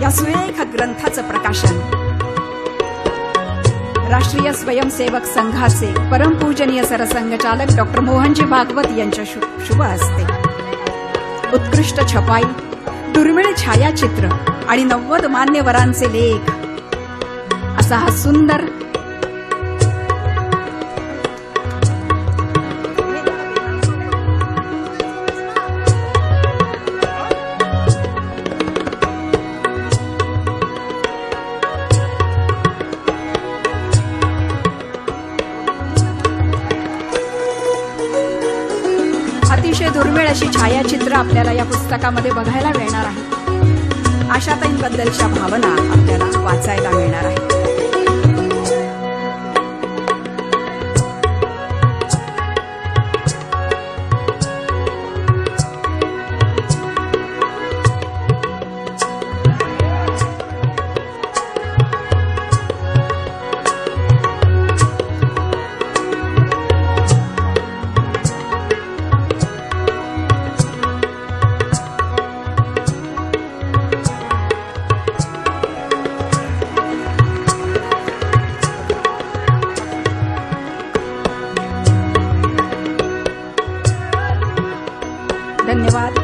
या सुरेख ग्रंथाचं प्रकाशन राष्ट्रीय स्वयंसेवक संघाचे परमपूजनीय सरसंघचालक डॉक्टर मोहनजी भागवत यांच्या शुभ हस्ते उत्कृष्ट छपाई, दुर्मिळ छायाचित्र आणि 90 मान्यवरांचे लेख असा हा सुंदर अतिशय दुर्मिळ अशी छायाचित्र आपल्याला या पुस्तकामध्ये बघायला मिळणार आहे. आशाताईंबद्दलच्या भावना आपल्याला वाचायला मिळणार आहे.